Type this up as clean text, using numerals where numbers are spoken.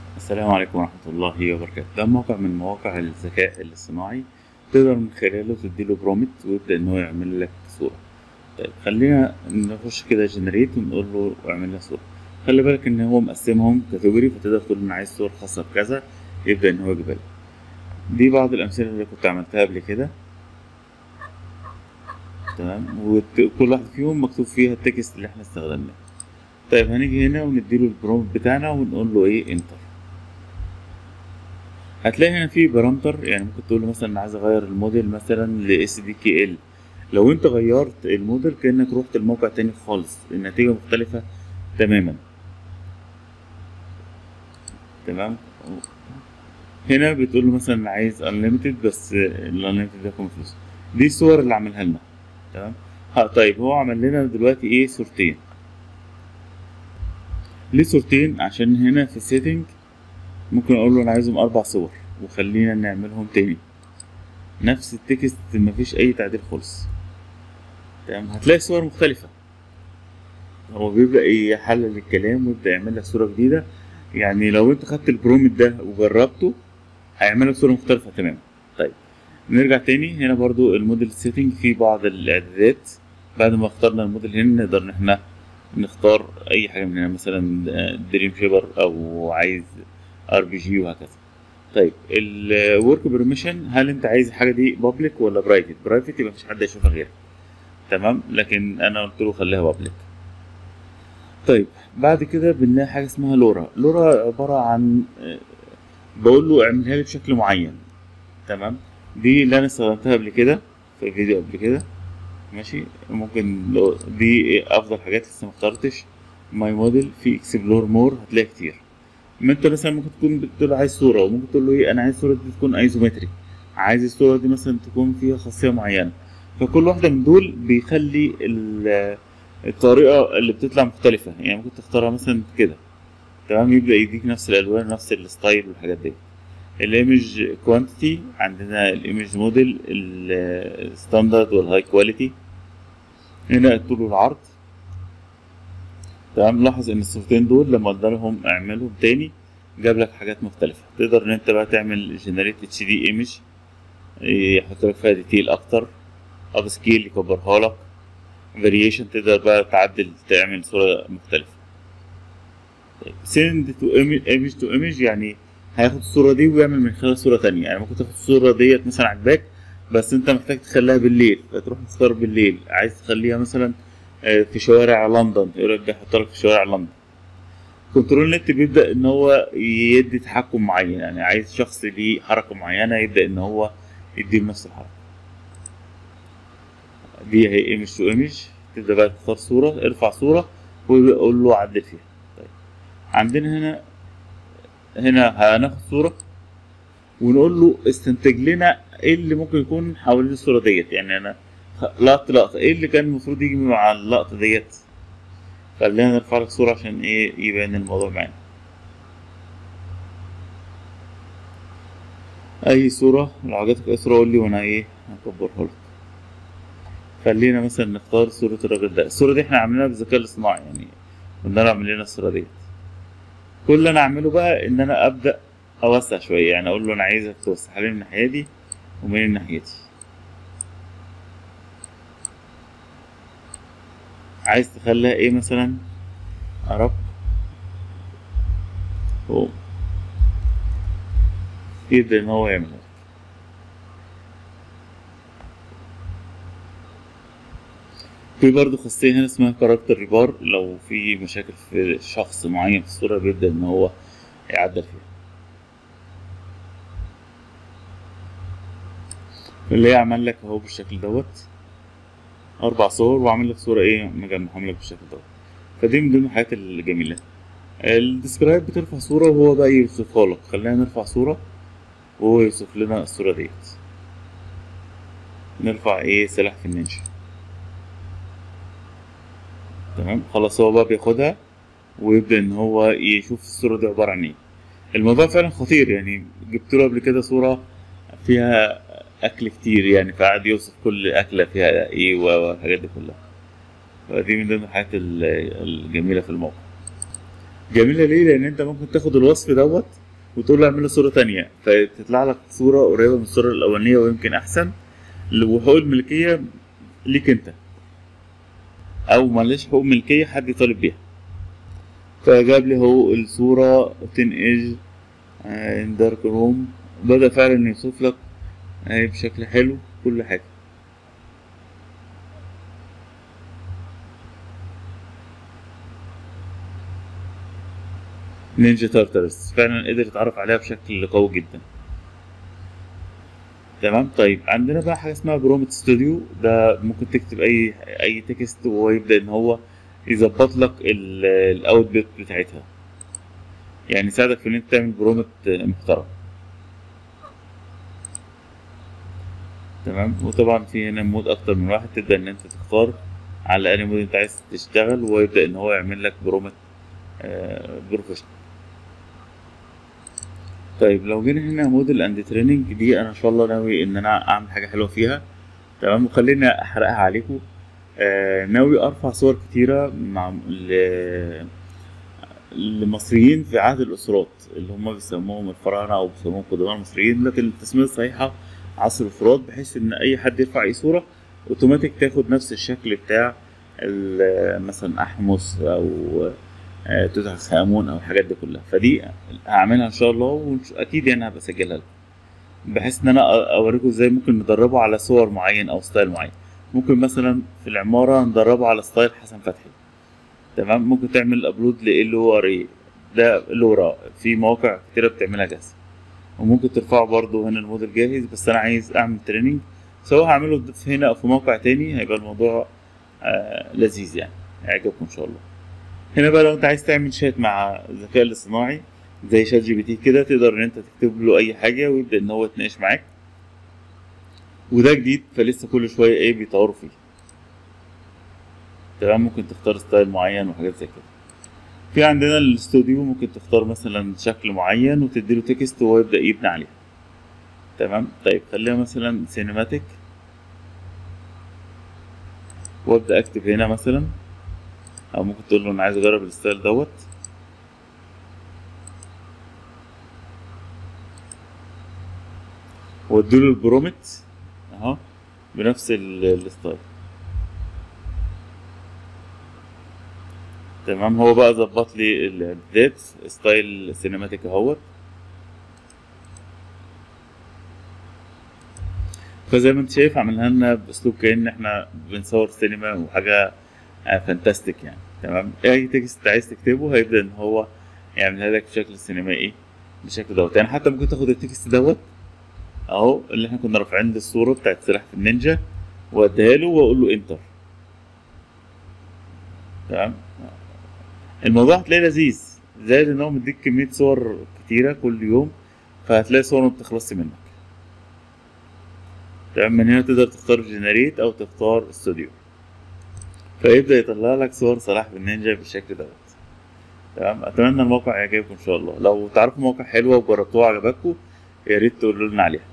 السلام عليكم ورحمة الله وبركاته. ده موقع من مواقع الذكاء الاصطناعي، تقدر من خلاله تديله برومت ويبدأ إن هو يعمل لك صورة. طيب خلينا نخش كده جنريت ونقول له اعمل لنا صورة. خلي بالك إن هو مقسمهم كاتيجوري، فتقدر تقول له أنا عايز صور خاصة بكذا، يبدأ إن هو يجيبها لك. دي بعض الأمثلة اللي كنت عملتها قبل كده. تمام، وكل واحد فيهم مكتوب فيها التكست اللي احنا استخدمناه. طيب هنيجي هنا ونديله البرومت بتاعنا ونقول له ايه انتر. هتلاقي هنا في بارامتر، يعني ممكن تقول له مثلا انا عايز اغير الموديل مثلا ل SDKL. لو انت غيرت الموديل كأنك رحت الموقع تاني خالص، النتيجة مختلفة تماما. تمام. هنا بتقول له مثلا انا عايز unlimited، بس unlimited ده يكون فلوس. دي الصور اللي عملها لنا. تمام. طيب هو عمل لنا دلوقتي ايه؟ صورتين. ليه صورتين؟ عشان هنا في السيتنج ممكن اقول له انا عايزهم 4 صور، وخلينا نعملهم تاني نفس التكست، مفيش اي تعديل خالص. تمام، هتلاقي صور مختلفة. هو بيبدأ يحلل الكلام ويبدأ يعمل لك صورة جديدة. يعني لو انت خدت البرومت ده وجربته هيعمل لك صورة مختلفة تماما. طيب نرجع تاني هنا برضو الموديل سيتنج، في بعض الإعدادات. بعد ما اخترنا الموديل هنا نقدر ان احنا نختار اي حاجة من هنا، مثلا دريم شيبر او عايز RPG وهكذا. طيب الورك بيرميشن، هل انت عايز الحاجة دي بابليك ولا برايفت؟ برايفت يبقى مفيش حد يشوفها غيرك. تمام، لكن انا قلت له خليها بابليك. طيب بعد كده بنلاقي حاجه اسمها لورا. لورا عباره عن بقول له اعملها لي بشكل معين. تمام، دي اللي انا استخدمتها قبل كده في فيديو قبل كده. ماشي، ممكن لو دي افضل حاجات لسه ما اخترتش. ماي موديل في اكسبلور مور هتلاقي كتير. ما انت مثلا ممكن تكون بتقول له عايز صوره، وممكن تقول له ايه انا عايز الصوره دي تكون ايزومتريك، عايز الصوره دي مثلا تكون فيها خاصيه معينه. فكل واحده من دول بيخلي الطريقه اللي بتطلع مختلفه. يعني ممكن تختارها مثلا كده. تمام، يبدا يديك نفس الالوان نفس الستايل والحاجات دي. الايمج كوانتيتي، عندنا الايمج موديل الستاندرد والهاي كواليتي. هنا الطول والعرض. تمام، لاحظ ان الصورتين دول لما قلنا لهم اعملهم تاني جاب لك حاجات مختلفة. تقدر ان انت بقى تعمل جنريت HD ايمج، يحط لك فيها ديتيل اكتر. اب سكيل يكبرها لك. فاريشن تقدر بقى تعدل تعمل صورة مختلفة. سند تو ايمج تو ايمج، يعني هياخد الصورة دي ويعمل من خلالها صورة تانية. يعني ممكن تاخد الصورة ديت مثلا عجباك، بس انت محتاج تخليها بالليل، فتروح تختار بالليل. عايز تخليها مثلا في شوارع لندن، يقول لك ده يحط لك في شوارع لندن. كنترول نت بيبدأ إن هو يدي تحكم معين، يعني عايز شخص ليه حركة معينة يبدأ إن هو يديله نفس الحركة. دي هي ايمج تو ايمج. تبدأ بقى تختار صورة، ارفع صورة ويقول له عدل فيها. طيب عندنا هنا هناخد صورة ونقول له استنتج لنا ايه اللي ممكن يكون حوالين الصورة ديت. يعني أنا لقطة ايه اللي كان المفروض يجي مع اللقطة ديت. خلينا نرفع لك صورة عشان ايه يبان الموضوع معانا. اي صورة لو عجبتك اي صورة قول لي وانا ايه هكبرها لك. خلينا مثلا نختار صورة الراجل ده. الصورة دي احنا عاملينها بالذكاء الاصطناعي، يعني قلنا له اعمل لنا الصورة دي. كل اللي انا اعمله بقى ان انا ابدأ اوسع شوية، يعني اقول له انا عايزك توسعها لي من الناحية دي ومن الناحية دي. عايز تخليها ايه مثلا؟ عرب هو يبدأ ان هو يعملها. في برضه خاصية هنا اسمها كاركتر ريبار، لو في مشاكل في شخص معين في الصورة بيبدأ ان هو يعدل فيها. اللي هي عمل لك اهو بالشكل دوت 4 صور، وعامل لك صورة ايه مجمعهم لك بالشكل دوت. فدي من ضمن الحاجات الجميلة. الديسكرايب بترفع صورة وهو بقى يوصفها لك. خلينا نرفع صورة وهو يوصف لنا الصورة ديت. نرفع ايه سلاحف النينجا. تمام، خلاص هو بقى بياخدها ويبدأ ان هو يشوف الصورة دي عبارة عن ايه. الموضوع فعلا خطير. يعني جبت له قبل كده صورة فيها اكل كتير، يعني فقعد يوصف كل اكلة فيها ايه والحاجات دي كلها. فدي من ضمن الحاجات الجميلة في الموقع. جميلة ليه؟ لأن أنت ممكن تاخد الوصف دوت وتقول له اعمل له صورة تانية، فتطلع لك صورة قريبة من الصورة الأولانية ويمكن أحسن، وحقوق الملكية ليك أنت، أو ملهاش حقوق ملكية حد يطالب بيها. فجاب لي هو الصورة 10 ايج ان دارك روم، بدأ فعلا يوصف لك بشكل حلو كل حاجة. نينجا تارترس فعلا قدر يتعرف عليها بشكل قوي جدا. تمام. طيب عندنا بقى حاجة اسمها برومت ستوديو، ده ممكن تكتب أي تكست وهو يبدأ إن هو يظبط لك الأوتبوت بتاعتها، يعني يساعدك في إن أنت تعمل برومت محترم. تمام. وطبعا في هنا مود أكتر من واحد، تبدأ إن أنت تختار على أي مود أنت عايز تشتغل، ويبدأ إن هو يعمل لك برومت بروفيشنال. طيب لو جينا هنا موديل اند تريننج، دي انا ان شاء الله ناوي ان انا اعمل حاجه حلوه فيها. تمام. وخليني احرقها عليكم. ناوي ارفع صور كتيره لمصريين في عهد الاسرات، اللي هم بيسموهم الفراعنه او بيسموهم قدماء المصريين، لكن التسميه الصحيحه عصر الفرات، بحيث ان اي حد يرفع اي صوره اوتوماتيك تاخد نفس الشكل بتاع مثلا احمس او توت عنخ امون او الحاجات دي كلها. فدي هعملها ان شاء الله، واكيد يعني هبقى اسجلها لكم، بحيث ان انا اوريكم ازاي ممكن ندربه على صور معين او ستايل معين. ممكن مثلا في العماره ندربه على ستايل حسن فتحي. تمام. ممكن تعمل ابلود ل او ار اي، ده لورا في مواقع كتيره بتعملها جاهزه، وممكن ترفعه برضو هنا الموديل جاهز. بس انا عايز اعمل تريننج، سواء هعمله في هنا او في موقع تاني، هيبقى الموضوع لذيذ يعني، هيعجبكم ان شاء الله. هنا بقى لو انت عايز تعمل شات مع الذكاء الاصطناعي زي شات جي بي تي كده، تقدر ان انت تكتب له اي حاجه ويبدا ان هو يتناقش معاك، وده جديد فلسه كل شويه بيطوروا فيه. تمام. ممكن تختار ستايل معين وحاجات زي كده. في عندنا الاستوديو، ممكن تختار مثلا شكل معين وتديله تكست وهو يبدا يبني عليه. تمام. طيب خليها مثلا سينماتيك، وابدا اكتب هنا مثلا، او ممكن تقول له انا عايز اجرب الستايل دوت، واديله البرومت اهو بنفس الستايل. تمام. هو بقى ظبط لي الاعدادات ستايل سينماتيك اهوت. فزي ما انت شايف عملها لنا باسلوب كأن احنا بنصور سينما وحاجه فانتاستيك يعني. تمام. اي تكست عايز تكتبه هيبدا ان هو يعملها لك بشكل سينمائي بالشكل دوت. يعني حتى ممكن تاخد التكست دوت اهو اللي احنا كنا رافعين الصوره بتاعت سلاحف النينجا، واديها له واقول له انتر. تمام. الموضوع هتلاقيه لذيذ، زائد ان هو مديك كميه صور كتيره كل يوم، فهتلاقي صور ما بتخلصش منك. تمام. من هنا تقدر تختار جنريت او تختار استوديو، فيبدأ يطلع لك صور سلاحف النينجا بالشكل دوت. تمام. اتمنى الموقع يعجبكم ان شاء الله. لو تعرفوا موقع حلوه وجربتوه وعجبكم، يا ريت تقولوا لنا عليها.